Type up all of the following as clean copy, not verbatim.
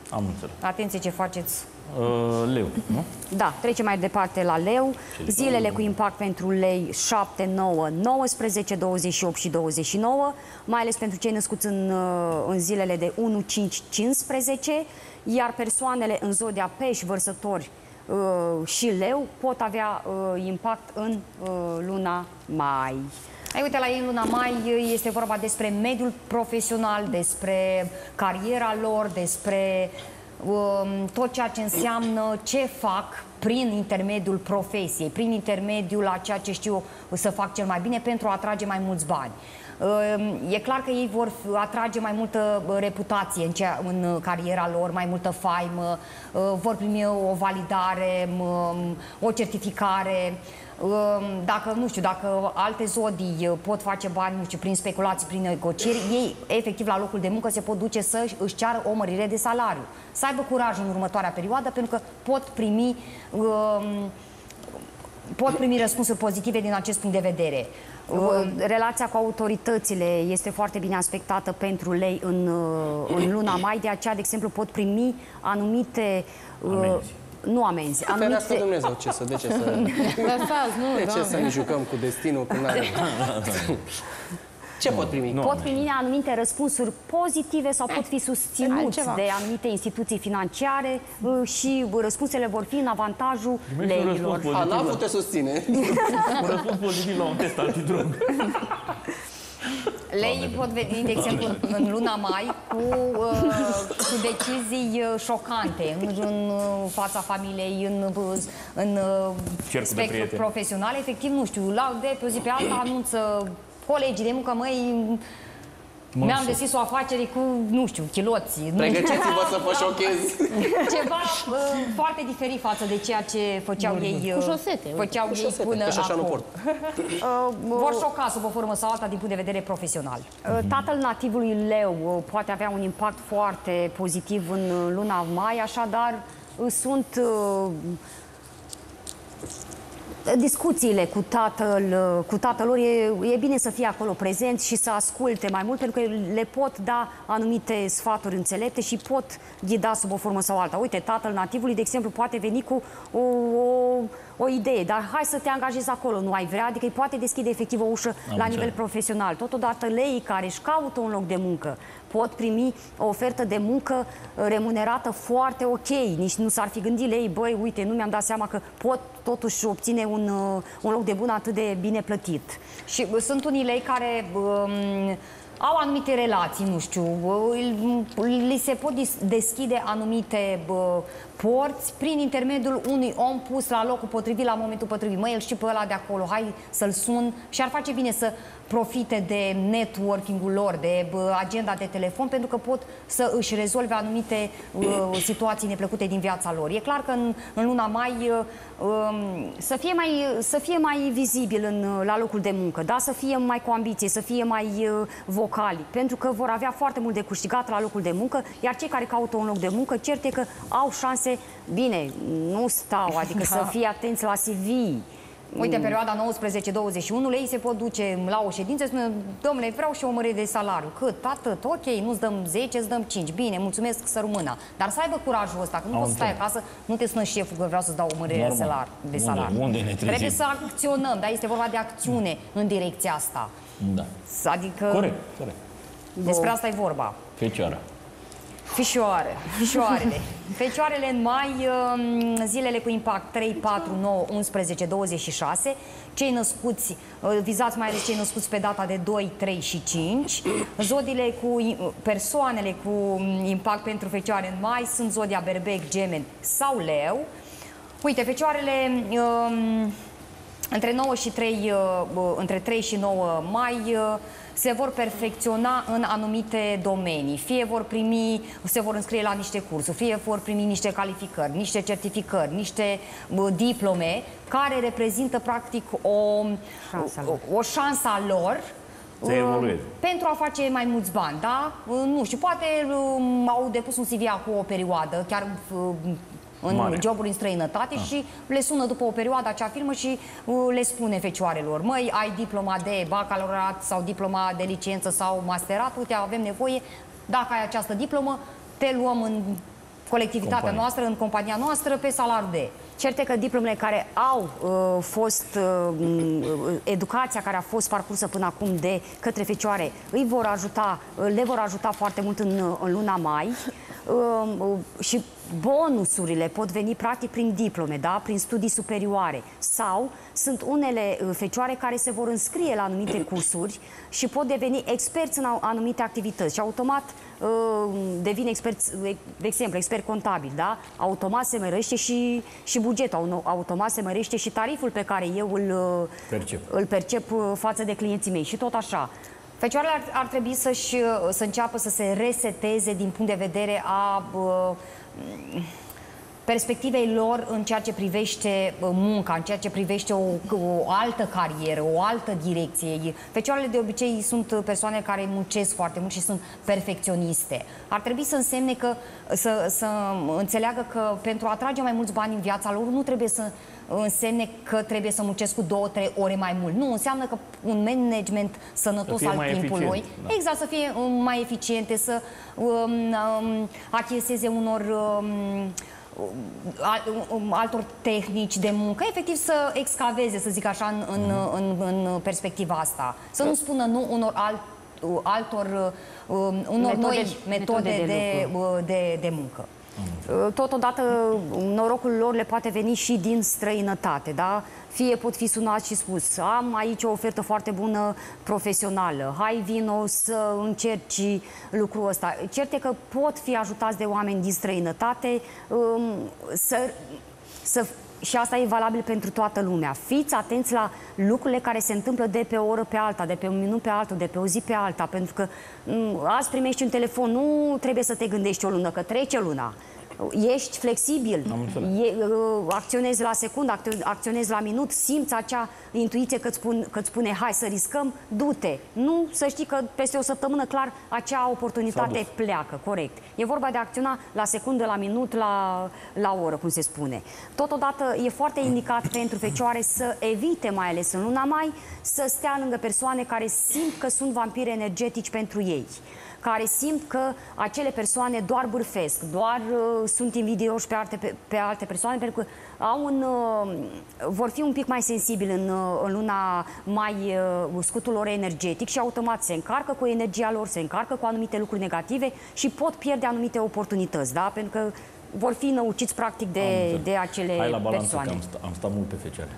Am înțeles. Atenție ce faceți. Leu, nu? Da, trecem mai departe la leu. Zilele cu impact pentru lei 7, 9, 19, 28 și 29, mai ales pentru cei născuți în zilele de 1, 5, 15, iar persoanele în zodia pești, vărsători și leu pot avea impact în luna mai. Uite, la ei în luna mai este vorba despre mediul profesional, despre cariera lor, despre tot ceea ce înseamnă ce fac prin intermediul profesiei, prin intermediul a ceea ce știu să fac cel mai bine pentru a atrage mai mulți bani. E clar că ei vor atrage mai multă reputație în cariera lor, mai multă faimă, vor primi o validare, o certificare. Dacă, nu știu, dacă alte zodii pot face bani, nu știu, prin speculații, prin negocieri, ei, efectiv, la locul de muncă se pot duce să își ceară o mărire de salariu. Să aibă curaj în următoarea perioadă, pentru că pot primi răspunsuri pozitive din acest punct de vedere. Relația cu autoritățile este foarte bine aspectată pentru lei în luna mai, de aceea, de exemplu, pot primi anumite... Nu amenzi. Ferească Dumnezeu, de ce să ne jucăm cu destinul când are... Ce pot primi? Pot primi anumite răspunsuri pozitive sau pot fi susținuți de anumite instituții financiare și răspunsele vor fi în avantajul leilor. N-am putut susține. Un răspuns pozitiv la un test antidrog. Leii pot veni, de exemplu, în luna mai cu decizii șocante în fața familiei, în spectrul profesional. Efectiv, nu știu, de pe o zi pe alta anunță colegii de muncă, mi-am deschis o afacere cu, nu știu, chiloți. Pregătiți-vă să vă șochezi. Ceva foarte diferit față de ceea ce făceau ei. Cu șosete. Făceau ei până acum. Vor șoca sub o formă sau alta din punct de vedere profesional. Tatăl nativului leu poate avea un impact foarte pozitiv în luna mai, așadar sunt... discuțiile cu tatăl lor, e bine să fie acolo prezenți și să asculte mai mult, pentru că le pot da anumite sfaturi înțelepte și pot ghida sub o formă sau alta. Uite, tatăl nativului, de exemplu, poate veni cu o idee, dar hai să te angajezi acolo, nu ai vrea? Adică îi poate deschide efectiv o ușă la nivel profesional. Totodată leii care își caută un loc de muncă pot primi o ofertă de muncă remunerată foarte ok. Nici nu s-ar fi gândit lei, băi, uite, nu mi-am dat seama că pot totuși obține un loc de muncă atât de bine plătit. Și sunt unii lei care au anumite relații, nu știu, li se pot deschide anumite porți prin intermediul unui om pus la locul potrivit, la momentul potrivit. Măi, îl știu pe ăla de acolo, hai să-l sun, și ar face bine să profite de networking-ul lor, de agenda de telefon, pentru că pot să își rezolve anumite situații neplăcute din viața lor. E clar că în luna mai să fie mai vizibil la locul de muncă, da? Să fie mai cu ambiție, să fie mai vocali, pentru că vor avea foarte mult de câștigat la locul de muncă, iar cei care caută un loc de muncă, cert e că au șanse, bine, nu stau, adică să fie atenți la CV. Uite, în perioada 19-21, ei se pot duce la o ședință și spune, domnule, vreau și o mărire de salariu. Cât? Atât? Ok, nu-ți dăm 10, îți dăm 5. Bine, mulțumesc, să rămână. Dar să aibă curajul ăsta, că nu poți să stai acasă, nu te sună șeful că vreau să-ți dau o mărire de salariu. Unde ne trezim? Trebuie să acționăm, dar este vorba de acțiune în direcția asta. Da. Adică... Corect. Despre asta e vorba. Fecioara. Fișoarele. Fecioarele în mai, zilele cu impact 3, 4, 9, 11, 26. Cei născuți, vizați mai ales cei născuți pe data de 2, 3 și 5. Zodiile persoanele cu impact pentru fecioare în mai sunt zodia Berbec, Gemeni sau Leu. Uite, fecioarele între 3 și 9 mai se vor perfecționa în anumite domenii. Fie se vor înscrie la niște cursuri, fie vor primi niște calificări, niște certificări, niște diplome, care reprezintă practic o șansă a lor pentru a face mai mulți bani, da? Nu știu, poate au depus un CV acum o perioadă, chiar în joburi în străinătate și le sună după o perioadă acea firmă și le spune fecioarelor, măi, ai diploma de bacalaureat sau diploma de licență sau masterat, uite, avem nevoie, dacă ai această diplomă, te luăm în colectivitatea noastră, în compania noastră, pe salariul de. Cert e că diplomele care au fost, educația care a fost parcursă până acum de către fecioare, le vor ajuta foarte mult în luna mai și bonusurile pot veni practic prin diplome, da? Prin studii superioare, sau sunt unele fecioare care se vor înscrie la anumite cursuri și pot deveni experți în anumite activități și automat devin experți, de exemplu, expert contabil, da? Automat se mărește și bugetul, automat se mărește și tariful pe care eu îl percep față de clienții mei și tot așa. Fecioarele ar trebui să înceapă să se reseteze din punct de vedere a perspectivei lor în ceea ce privește munca, în ceea ce privește o altă carieră, o altă direcție. Fecioarele de obicei sunt persoane care muncesc foarte mult și sunt perfecționiste. Ar trebui să însemne că, să înțeleagă că pentru a atrage mai mulți bani în viața lor nu trebuie să însemne că trebuie să muncesc cu 2-3 ore mai mult. Nu, înseamnă că un management sănătos al timpului, da. Exact, să fie mai eficiente, să achieseze unor altor tehnici de muncă, efectiv să excaveze, să zic așa, în perspectiva asta. Să nu spună nu unor noi metode de muncă. Totodată, norocul lor le poate veni și din străinătate, da? Fie pot fi sunați și spus, am aici o ofertă foarte bună profesională, hai vino să încerci lucrul ăsta. Cert e că pot fi ajutați de oameni din străinătate și asta e valabil pentru toată lumea. Fiți atenți la lucrurile care se întâmplă de pe o oră pe alta, de pe un minut pe altul, de pe o zi pe alta, pentru că azi primești un telefon, nu trebuie să te gândești o lună, că trece luna. Ești flexibil, acționezi la secundă, acționezi la minut, simți acea intuiție că-ți spune hai să riscăm, du-te. Nu, să știi că peste o săptămână clar acea oportunitate pleacă, corect. E vorba de a acționa la secundă, la minut, la oră, cum se spune. Totodată e foarte indicat pentru fecioare să evite, mai ales în luna mai, să stea lângă persoane care simt că sunt vampiri energetici pentru ei, care simt că acele persoane doar bârfesc, doar sunt invidioși pe alte persoane, pentru că vor fi un pic mai sensibili în luna mai scutul lor energetic și automat se încarcă cu energia lor, se încarcă cu anumite lucruri negative și pot pierde anumite oportunități, da? Pentru că vor fi năuciți practic de acele persoane. Hai la balanță, că am stat mult pe fecioare.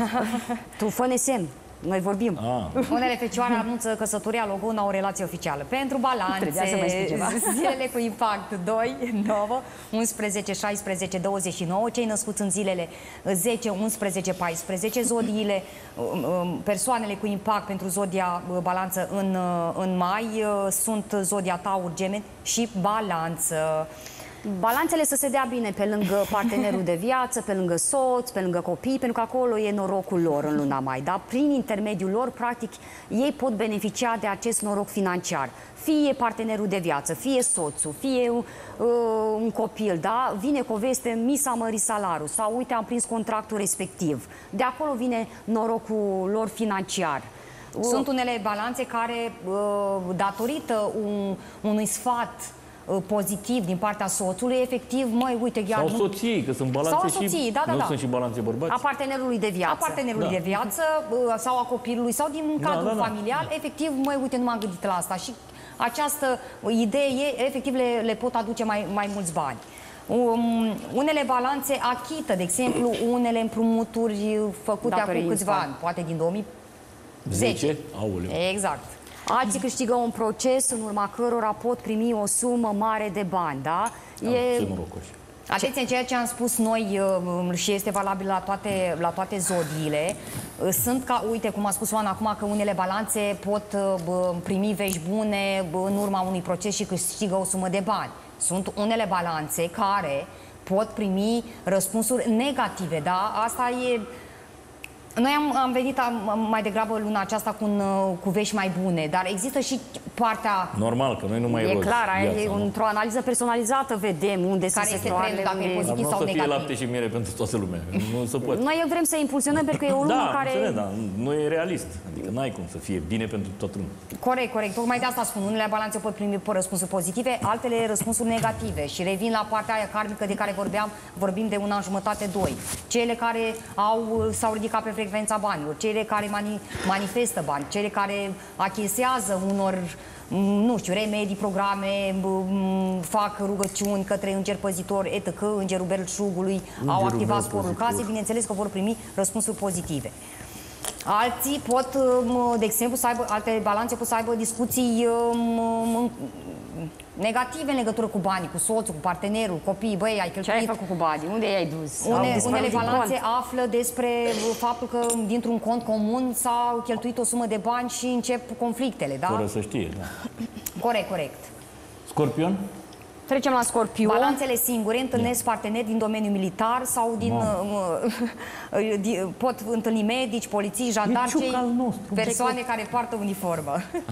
Tu fă-ne semn. Noi vorbim. Unele fecioare anunță căsătoria, logo, au o relație oficială. Pentru balanțe, zilele cu impact 2, 9, 11, 16, 29, cei născuți în zilele 10, 11, 14, zodiile, persoanele cu impact pentru zodia balanță în mai sunt zodia Taur, Gemeni și balanță. Balanțele să se dea bine pe lângă partenerul de viață, pe lângă soț, pe lângă copii, pentru că acolo e norocul lor în luna mai, da? Prin intermediul lor, practic, ei pot beneficia de acest noroc financiar. Fie partenerul de viață, fie soțul, fie un copil, da? Vine cu o veste, mi s-a mărit salariul sau uite, am prins contractul respectiv. De acolo vine norocul lor financiar. Sunt unele balanțe care, datorită unui sfat pozitiv din partea soțului, efectiv, măi, uite, chiar... Sau soții, că sunt balanțe sau soții, nu sunt și balanțe bărbați. A partenerului de viață. A partenerului de viață sau a copilului sau din cadrul familial, efectiv, măi, uite, nu m-am gândit la asta și această idee, efectiv, le pot aduce mai mulți bani. Unele balanțe achită, de exemplu, unele împrumuturi făcute acum câțiva ani, poate din 2010. Aoleu. Exact. Alții câștigă un proces în urma cărora pot primi o sumă mare de bani, da? Atenție, ceea ce am spus noi și este valabil la toate zodiile, sunt ca, uite, cum a spus Oana acum, că unele balanțe pot primi vești bune în urma unui proces și câștigă o sumă de bani. Sunt unele balanțe care pot primi răspunsuri negative, da? Asta e Noi am venit mai degrabă luna aceasta cu vești mai bune, dar există și partea... Normal, că noi nu mai E rost clar, viața, nu? într-o analiză personalizată vedem unde sunt Care este sectoarele, trendul, dacă e unde... pozitiv Dar nu sau o să fie negativ. lapte și miere pentru toată lumea. Nu se poate. Noi vrem să impulsionăm pentru că e o lună Da, care... înțeleg, dar nu e realist. Adică n-ai cum să fie bine pentru toată lumea. Corect, corect. Tocmai de asta spun. Unele balanțe pot primi răspunsuri pozitive, altele răspunsuri negative. Și revin la partea aia karmică de care vorbim de un an jumătate, 2. Cele care s-au ridicat pe frecvența banilor, cele care manifestă bani, cele care achisează unor, nu știu, remedii, programe, fac rugăciuni către înger păzitor, etc., îngerul belșugului, au activat sporul casei, bineînțeles că vor primi răspunsuri pozitive. Alții pot, de exemplu, să aibă, alte balanțe pot să aibă discuții negative în legătură cu banii, cu soțul, cu partenerul, copiii, băi, ai cheltuit. Ce ai făcut cu banii? Unde i-ai dus? Unele balanțe află despre faptul că dintr-un cont comun s-au cheltuit o sumă de bani și încep conflictele, da? Fără să știe, da. Corect, corect. Scorpion? Trecem la Scorpion. Balanțele singure întâlnesc parteneri din domeniul militar sau pot întâlni medici, polițiști, jandarmi, persoane care poartă uniformă.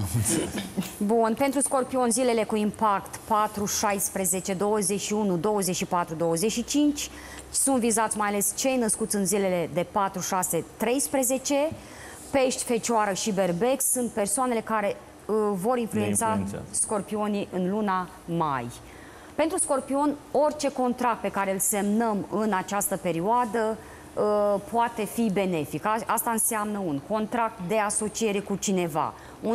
Bun, pentru Scorpion zilele cu impact 4, 16, 21, 24, 25 sunt vizați mai ales cei născuți în zilele de 4, 6, 13. Pești, Fecioară și Berbec sunt persoanele care vor influența Scorpionii în luna mai. Pentru Scorpion, orice contract pe care îl semnăm în această perioadă poate fi benefic. Asta înseamnă un contract de asociere cu cineva,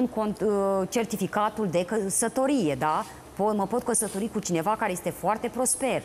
certificatul de căsătorie, da? Mă pot căsători cu cineva care este foarte prosper.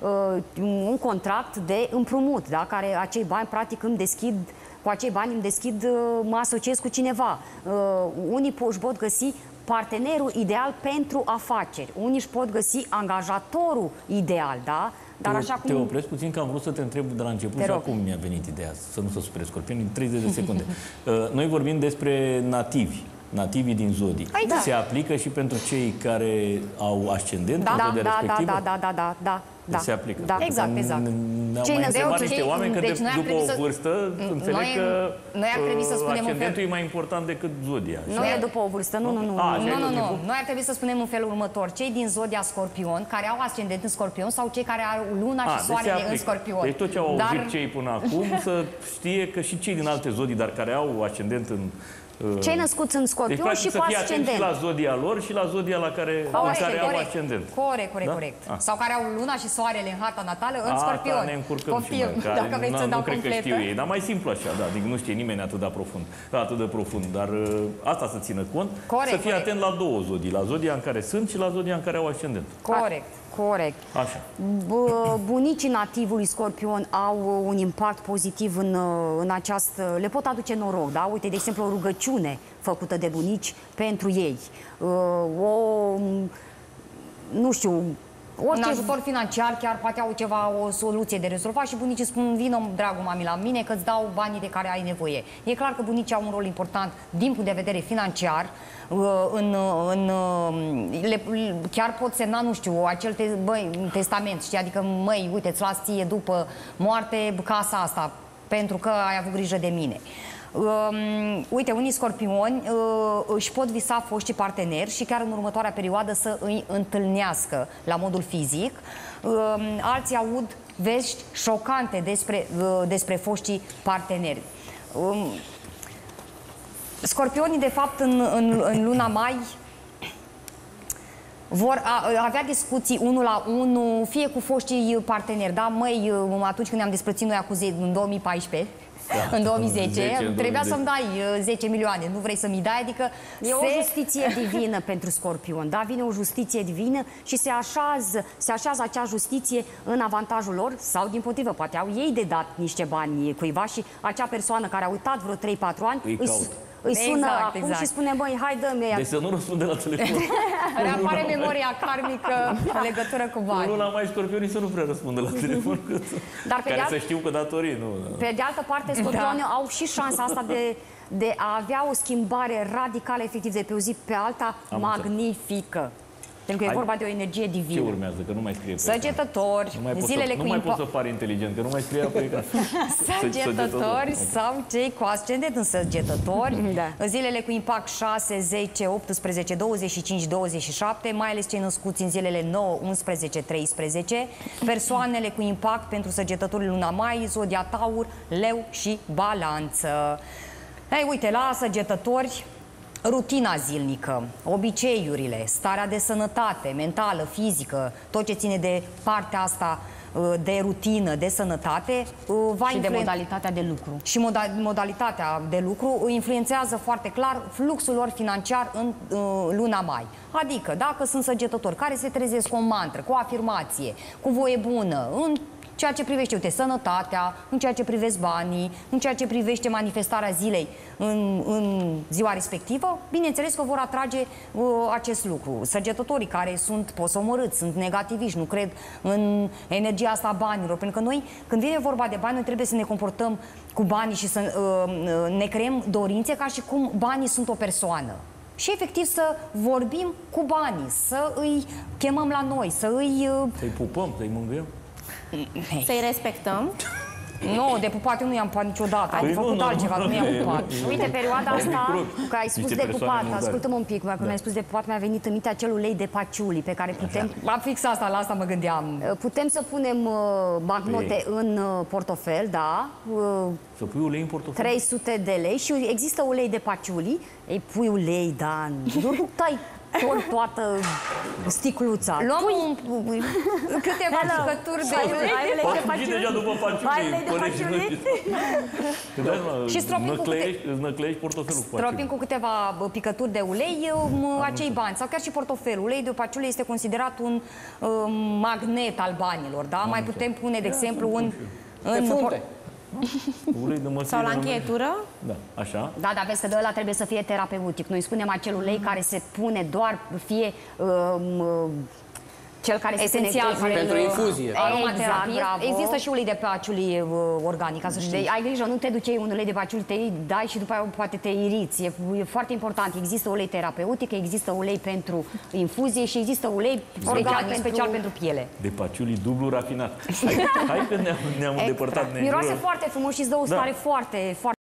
Un contract de împrumut, da? Care acei bani, practic, cu acei bani mă asociez cu cineva. Unii își pot găsi partenerul ideal pentru afaceri. Unii își pot găsi angajatorul ideal, da? Dar așa cum... Te opresc puțin, că am vrut să te întreb de la început și acum mi-a venit ideea, să nu se supere Scorpion, în 30 de secunde. Noi vorbim despre nativi. Nativii din zodii. Se aplică și pentru cei care au ascendent de respectivă? Da. Se aplică. Da. Exact, exact. Ne-au mai întrebat niște oameni că după o vârstă înțeleg că ascendentul e mai important decât zodia. Nu e după o vârstă, nu. Noi ar trebui să spunem în felul următor. Cei din zodia Scorpion, care au ascendent în Scorpion sau cei care au luna și soarele în Scorpion. Deci tot ce au auzit cei până acum să știe că și cei din alte zodii, dar care au ascendent în cei născuți în Scorpion deci, și cu ascendent. Să fie atenți la zodia lor și la zodia la care au ascendent. Corect. Sau care au luna și soarele în harta natală în Scorpion. Asta ne încurcăm și noi, dacă vrei să dau cred completă. că știu ei, dar mai simplu așa, da, adică nu știe nimeni atât de profund, dar asta să țină cont, să fie atent la două zodii, la zodia în care sunt și la zodia în care au ascendent. Corect. Așa. Bunicii nativului Scorpion au un impact pozitiv în această... Le pot aduce noroc, da? Uite, de exemplu, o rugăciune făcută de bunici pentru ei. Nu știu... Un ajutor financiar, chiar poate au o soluție de rezolvat și bunicii spun, vină, dragul mami, la mine că îți dau banii de care ai nevoie. E clar că bunicii au un rol important din punct de vedere financiar, chiar pot semna, nu știu, un testament, știi? Adică, măi, uite, îți las ție după moarte casa asta, pentru că ai avut grijă de mine. Uite, unii scorpioni își pot visa foștii parteneri și chiar în următoarea perioadă să îi întâlnească la modul fizic. Alții aud vești șocante despre foștii parteneri. Scorpionii, de fapt, în luna mai vor avea discuții unul la unul, fie cu foștii parteneri, da? Măi, atunci când ne-am despărțit noi în 2014, în 2010, trebuia să-mi dai 10 milioane, nu vrei să-mi dai, adică... E o justiție divină pentru Scorpion, da? Vine o justiție divină și se așează acea justiție în avantajul lor sau, dimpotrivă, poate au ei de dat niște bani cuiva și acea persoană care a uitat vreo 3-4 ani îi sună acum și spune, băi, hai dă-mi ea. Deci să nu răspunde la telefon. Reapare memoria karmică în legătură cu bani. Luna mai Scorpionii să nu prea răspundă la telefon. Care să știu că datorii, nu. Pe de altă parte, Scorpionii au și șansa asta de a avea o schimbare radicală, efectiv, de pe o zi pe alta, magnifică. Pentru că e vorba de o energie divină. Ce urmează? Că nu mai scrie pe Săgetători, zilele cu Nu mai poți să pari inteligent, că nu mai scrie pe ecran. Săgetători sau cei cu ascendent în săgetători, zilele cu impact 6, 10, 18, 25, 27, mai ales cei născuți în zilele 9, 11, 13, persoanele cu impact pentru săgetătorii luna mai, zodia Taur, Leu și Balanță. Ei, uite, la săgetători, rutina zilnică, obiceiurile, starea de sănătate mentală, fizică, tot ce ține de partea asta de rutină, de sănătate, și de modalitatea de lucru. Și modalitatea de lucru influențează foarte clar fluxul lor financiar în luna mai. Adică, dacă sunt săgetători care se trezesc cu o mantră, cu o afirmație, cu voie bună, în ceea ce privește, uite, sănătatea, în ceea ce privește banii, în ceea ce privește manifestarea zilei în ziua respectivă, bineînțeles că vor atrage acest lucru. Săgetătorii care sunt posomorâți, sunt negativiști, nu cred în energia asta a banilor, pentru că noi, când vine vorba de bani, noi trebuie să ne comportăm cu banii și să ne creăm dorințe ca și cum banii sunt o persoană. Și efectiv să vorbim cu banii, să îi chemăm la noi, să-i pupăm, să-i mângâiem. Să-i respectăm. Nu, de pupat eu nu i-am pupat niciodată. Am făcut altceva, nu i-am pupat. Uite, perioada asta, că ai spus de pupat, ascultă-mă un pic, când ai spus de pupat, mi-a venit în minte acel ulei de paciuli pe care putem... La fix asta, la asta mă gândeam. Putem să punem bancnote în portofel, da? Să pui ulei în portofel? 300 de lei și există ulei de paciuli, ei pui ulei, da, nu tai toată sticluța. Luăm câteva jucături de ulei de paciuli. Deja după paciuli. Și năcleiești portofelul cu paciuli. Stropim cu câteva picături de ulei acei bani. Sau chiar și portofelul. Ulei de paciuli este considerat un magnet al banilor. Da? Mai putem pune, de exemplu, în sau la încheietură? Da, așa. Da, dar vezi că de ăla trebuie să fie terapeutic. Noi spunem acel ulei care se pune doar, fie cel care se esențial pentru infuzie. Aromaterapie. Exact, există și ulei de paciuli organic, ca să știi. Ai grijă, nu te ducei un ulei de paciuli, te dai și după aia poate te iriți. E foarte important. Există ulei terapeutic, există ulei pentru infuzie și există ulei special pentru piele. De paciuli dublu rafinat. Hai că ne-am îndepărtat. Miroase foarte frumos și îți dă o stare foarte